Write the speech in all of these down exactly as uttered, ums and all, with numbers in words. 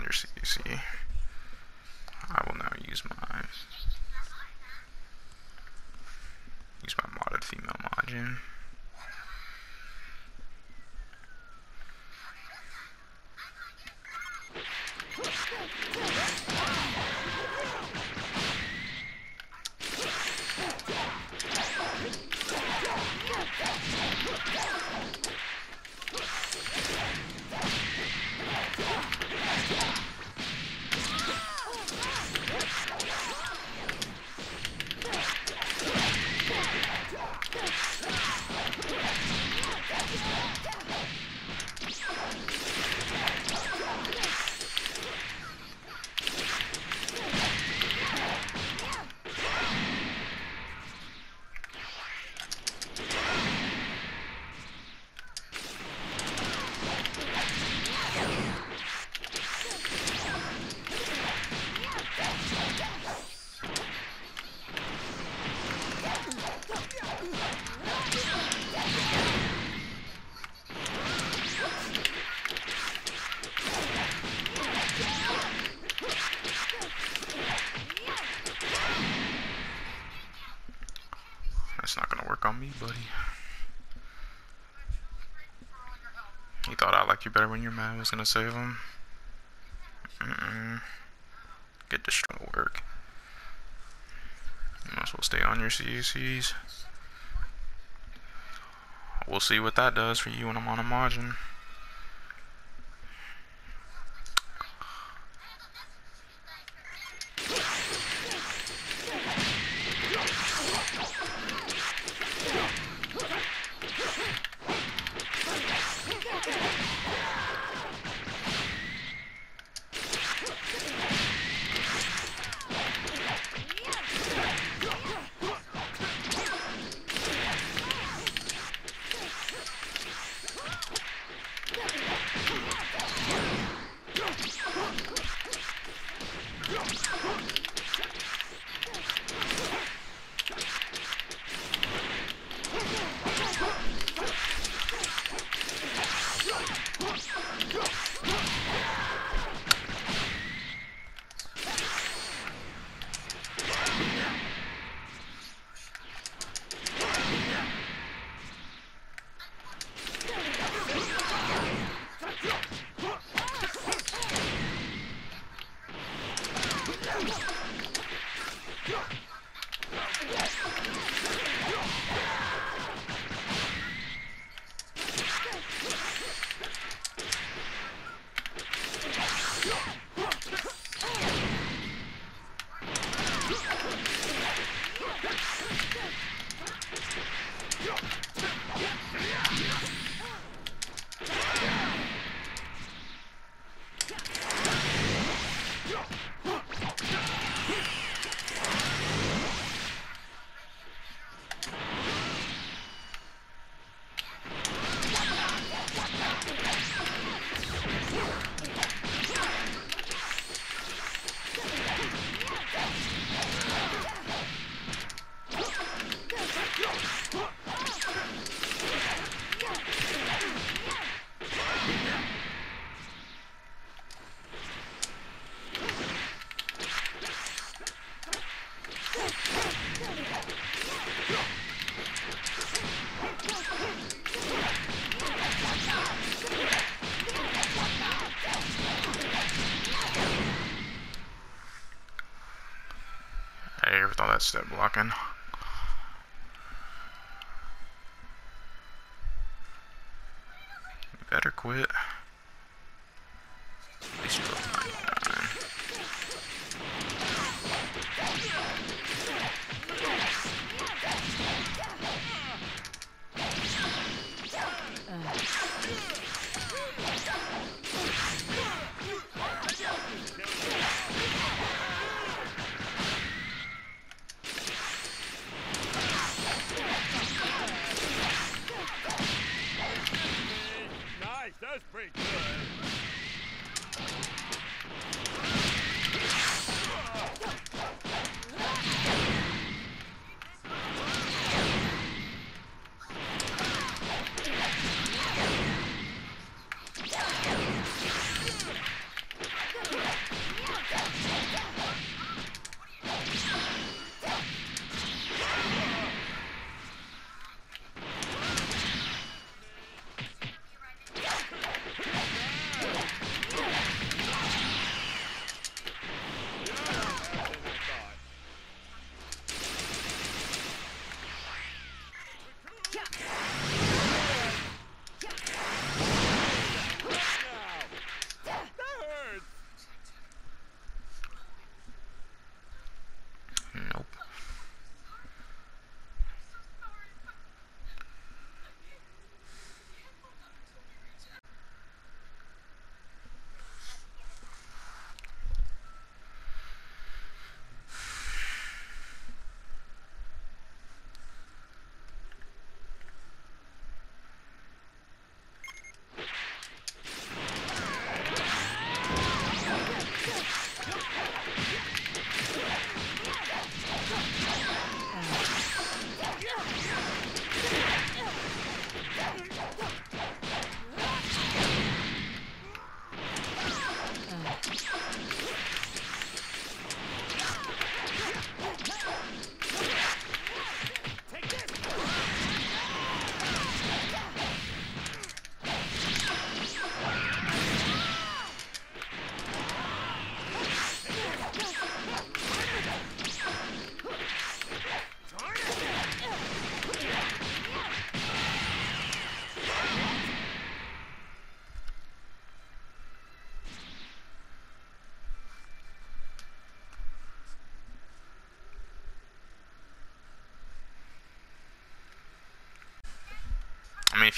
your C C. I will now use my use my modded female Majin. That's not gonna work on me, buddy. You thought I liked you better when your man was gonna save him? Mm-mm. Get this to work. You might as well stay on your C Cs. We'll see what that does for you when I'm on a margin. Hey, with all that step blocking. You better quit. At least you're ninety-nine. Nice, that's pretty good.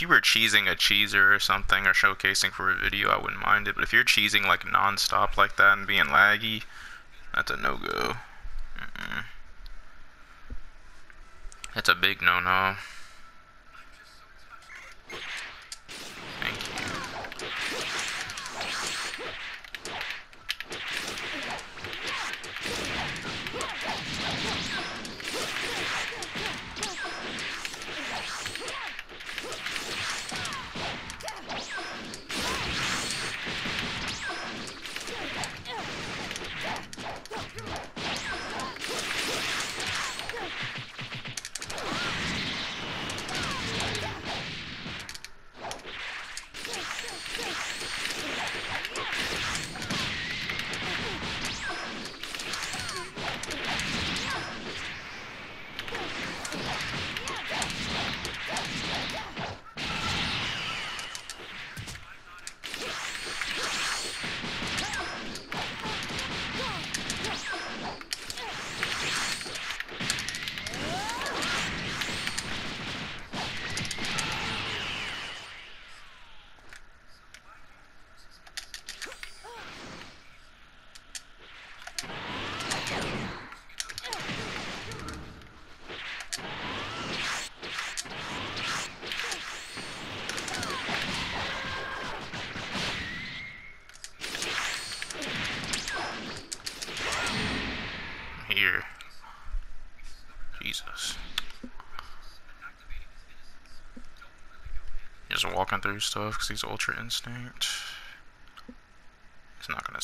if you were cheesing a cheeser or something or showcasing for a video, I wouldn't mind it. But if you're cheesing like non-stop like that and being laggy, that's a no-go. Mm-mm. That's a big no-no. Thank you. Here. Jesus. Just walking through stuff because he's Ultra Instinct. He's not gonna.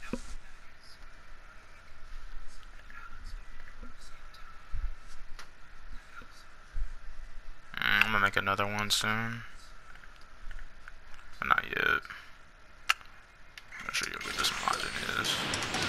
Mm, I'm gonna make another one soon. But not yet. I'm gonna show you what this margin is.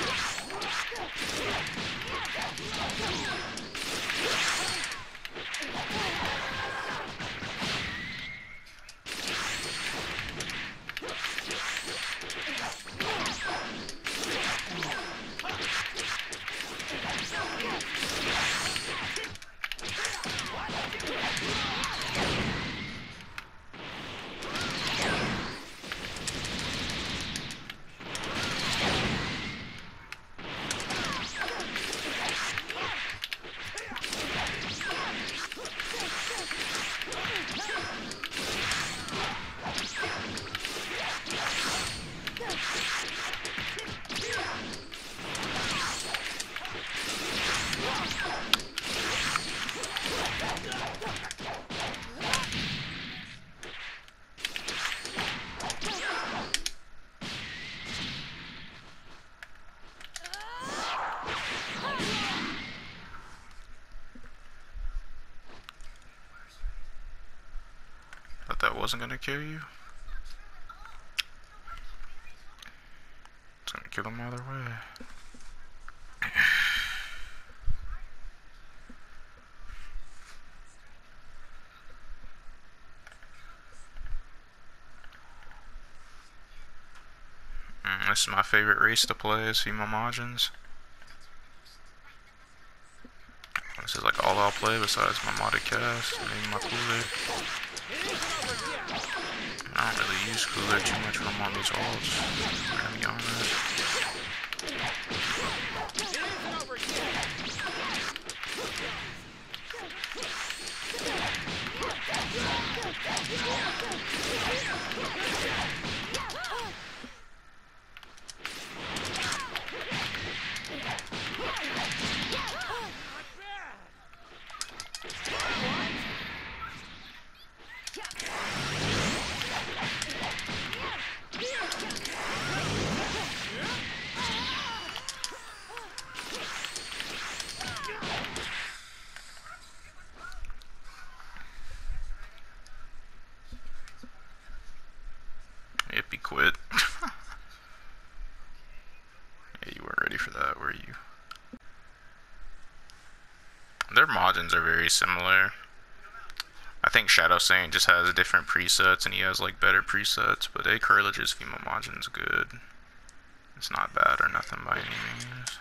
Thought that wasn't gonna kill you. It's gonna kill him either way. Mm, this is my favorite race to play, is Female Majins. This is like all I'll play besides my modded cast, maybe my cooler. I don't really use cooler too much when I'm on these ults, I'm gonna be honest. Yep, he quit. Yeah, you weren't ready for that, were you? Their Majins are very similar. I think Shadow Saint just has different presets and he has like better presets, but A. Curlige's Female Majin's good. It's not bad or nothing by any means.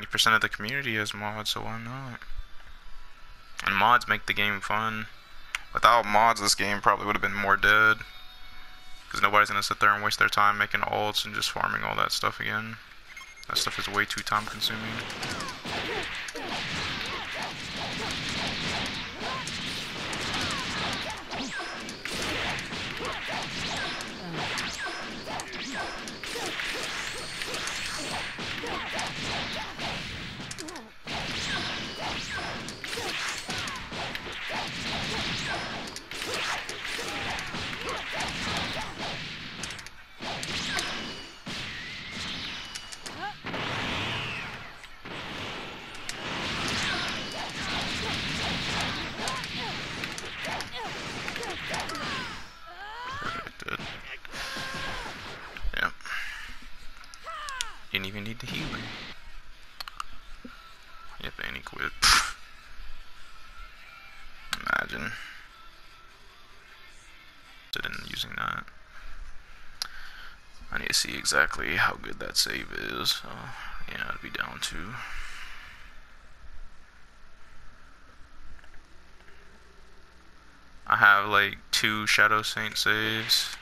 percent of the community has mods, so why not? And mods make the game fun. Without mods, this game probably would have been more dead. Because nobody's going to sit there and waste their time making ults and just farming all that stuff again. That stuff is way too time consuming. Didn't even need the healing. Yep, and he quit. Imagine. Sitting using that. I need to see exactly how good that save is. So, yeah, I'd be down to. I have like two Shadow Saint saves.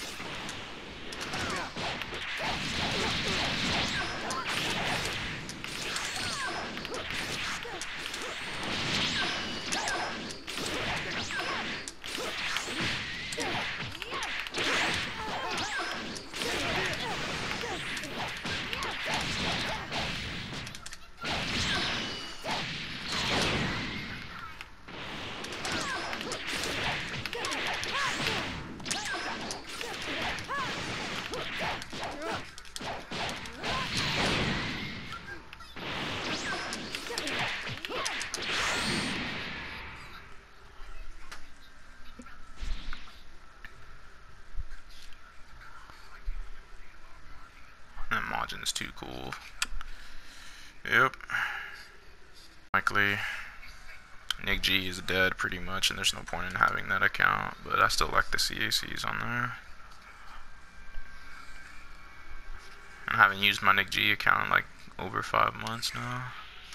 That Majin's too cool. Yep. Likely. Nick G is dead pretty much, and there's no point in having that account, but I still like the C A Cs on there. I haven't used my Nick G account in like over five months now.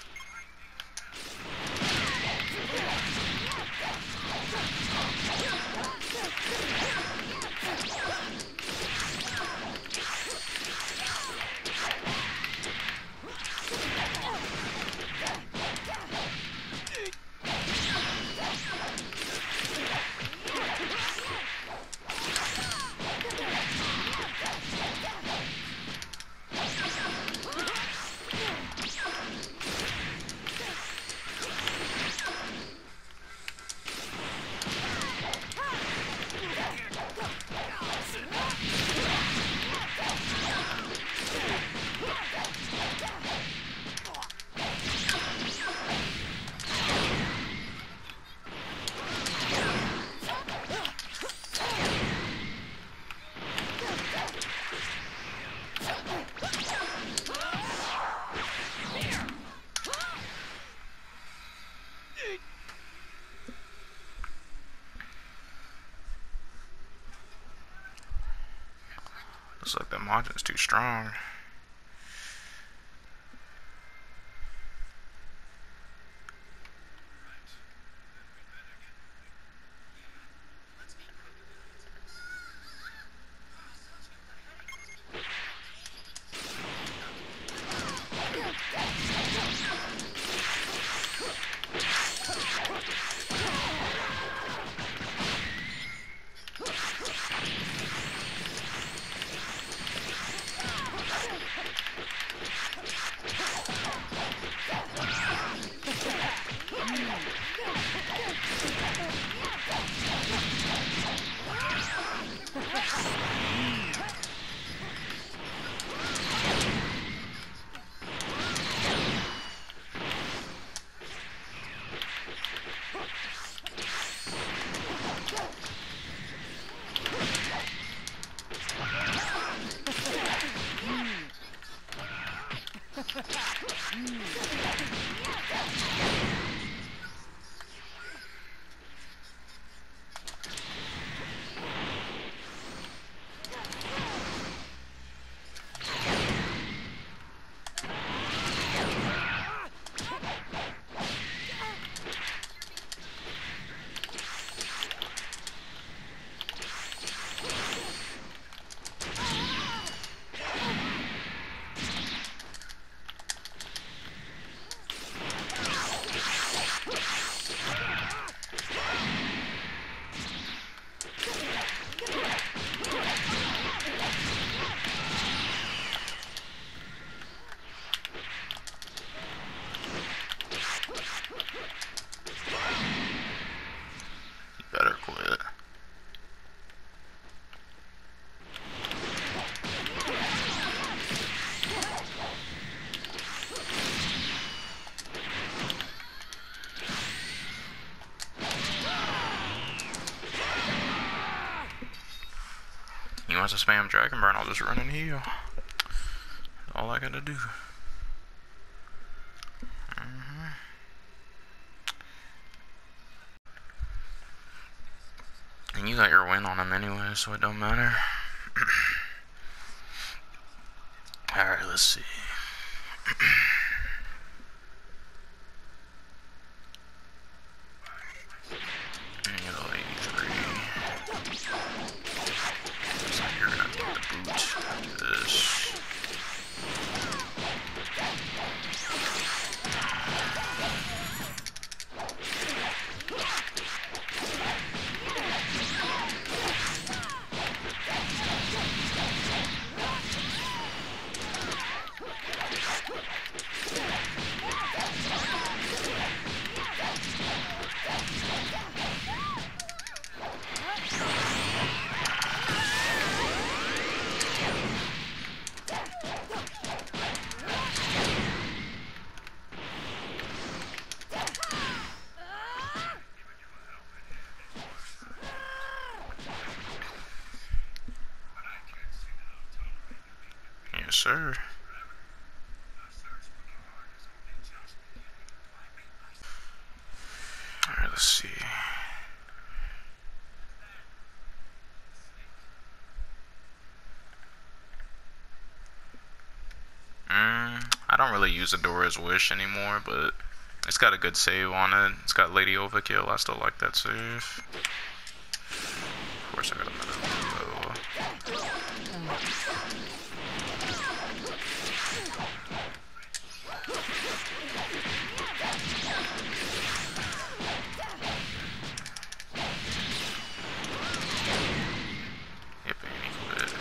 Looks like that Majin's too strong. wants to spam Dragon Burn, I'll just run and heal. All I gotta do. Mm-hmm. And you got your win on him anyway, so it don't matter. Alright, let's see. Sir. Alright, let's see. Mm, I don't really use Adora's Wish anymore, but it's got a good save on it. It's got Lady Overkill. I still like that save. Of course, I got another one, though. Yep, and he quit.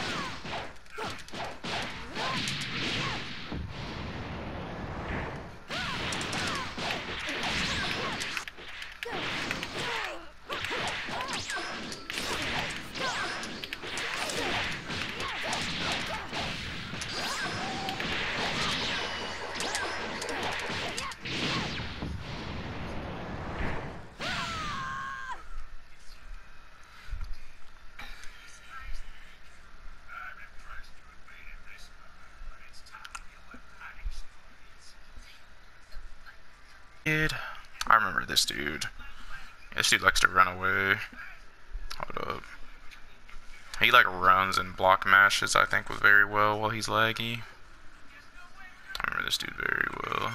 I remember this dude. This dude likes to run away. Hold up. He like runs and block mashes, I think, very well while he's laggy. I remember this dude very well.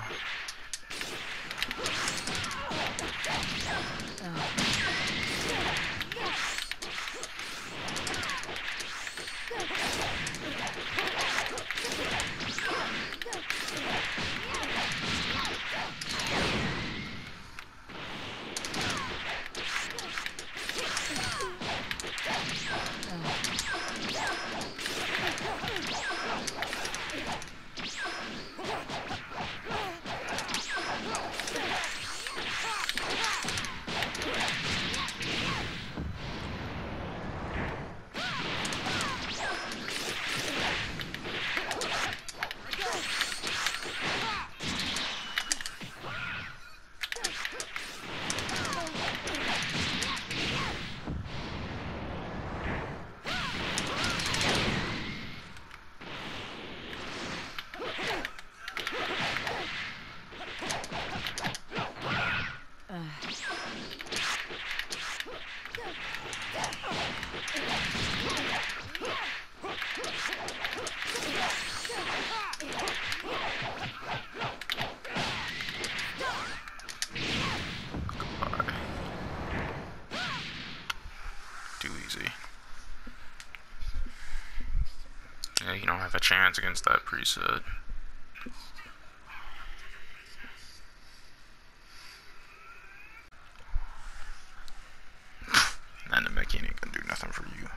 Yeah, you don't have a chance against that preset. And the mech ain't gonna do nothing for you.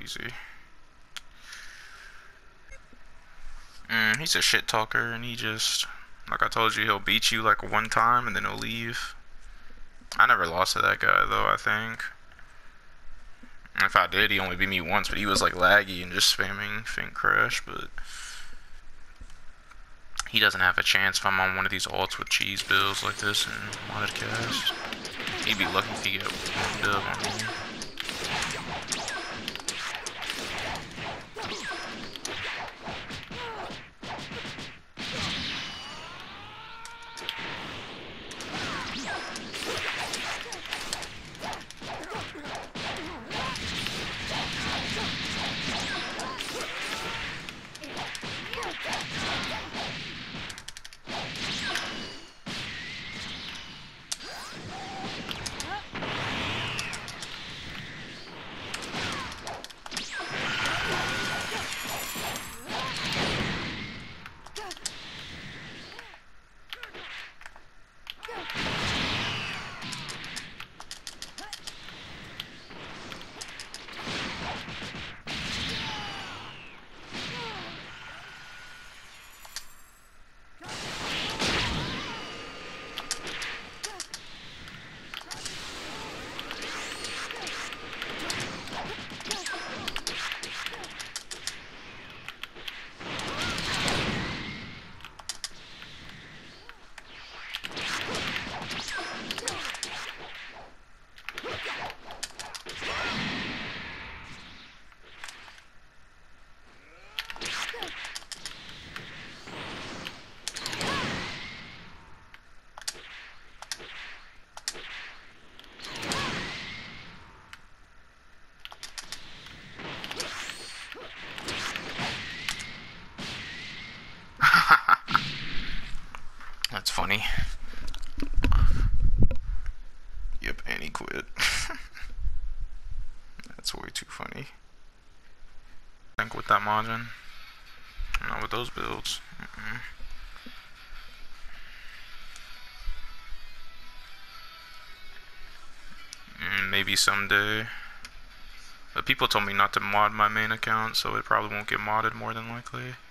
crazy. Mm, he's a shit talker, and he just, like I told you, he'll beat you like one time and then he'll leave. I never lost to that guy though, I think. If I did, he only beat me once, but he was like laggy and just spamming Faint Crash, but he doesn't have a chance if I'm on one of these ults with cheese bills like this and modded cast. He'd be lucky if he get one dub on me. That's funny. Yep, and he quit. That's way too funny. I think with that margin. Not with those builds. Mm-mm. Mm, maybe someday. But people told me not to mod my main account, so it probably won't get modded more than likely.